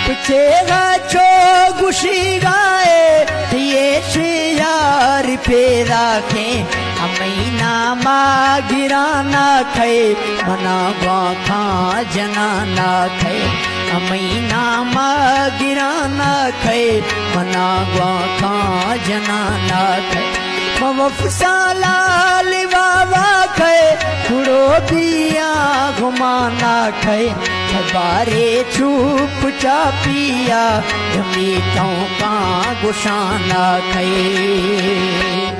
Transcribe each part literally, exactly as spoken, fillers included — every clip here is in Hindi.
पुछेगा छो गुशी गाए ये यार पे राखे अमीना माँ गिराना खे मना खा जना ना खे अमीना माँ गिराना खे मना खा जना ना खे मफसाला बाबा खे थोड़ो बिया घुमाना खे बारे चुप चापिया मीठों का गुशाना खे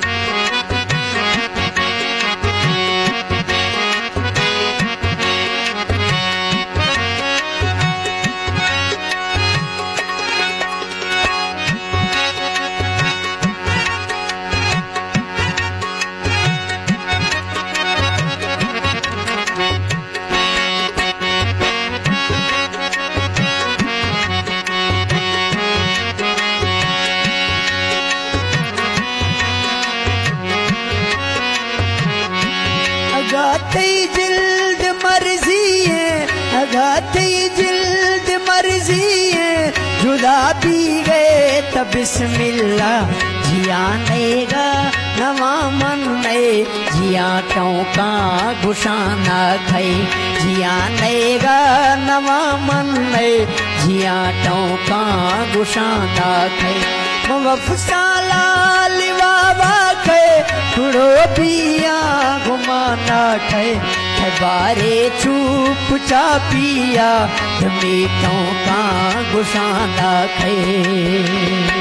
अगाते जिल्द मर्जी है अगाते जिल्द मर्जी है जुदा भी गए तब बिस्मिल्लाह जिया नेगा नवा मन ने जिया टोका गुशाना खे जिया नेगा नवा मन ने जिया टोका गुशाना खे वफसाला बाबा खे थोड़ो बिया घुमाना खे बारे चुप चापिया मीठों का गुशाना खे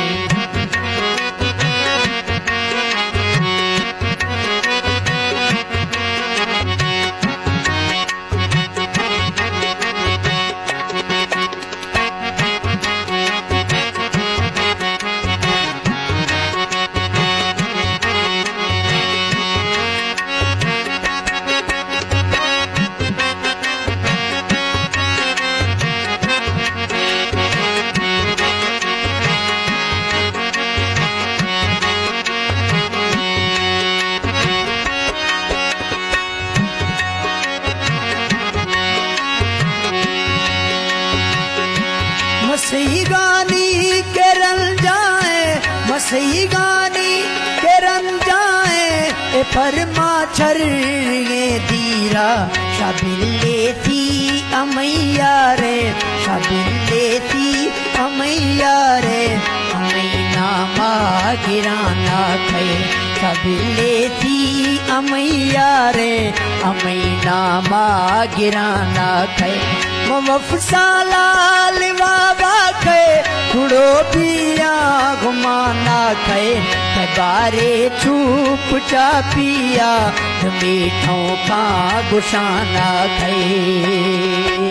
मसई गानी के रन जाए मसई गानी के रन जाए ए परमा छर ये दीरा शाबिले थी अमैया रे शाबिले थी अमैया रे अमैना माँ गिराना खे शाबिले थी अमैया रे अमैना माँ गिराना खे वफसाला बाबा खे थोड़ो बिया घुमाना खे बारे चुप चापिया मीठों का गुशाना खे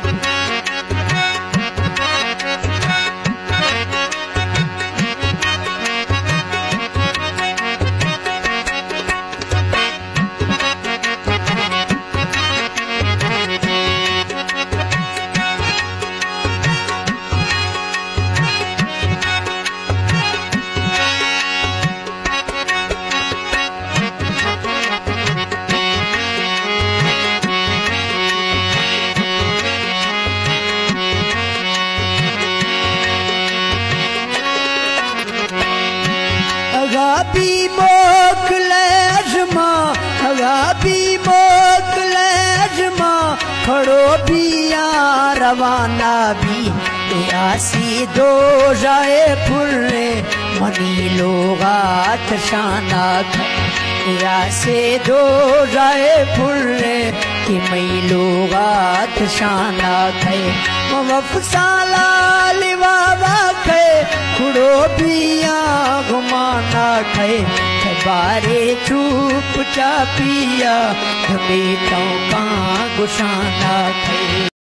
अगाबी मोकले अजमा अगाबी मोकले अजमा खड़ो बिया रवाना भी आसी दो जाए फुर्रे मनी लोगात शाना या से दो जाए फुर्रे कि मई लोगात शाना खे वफसाला बाबा खे थोड़ो बिया घुमाना खे बारे चुप चापिया मीठों का गुशाना खे।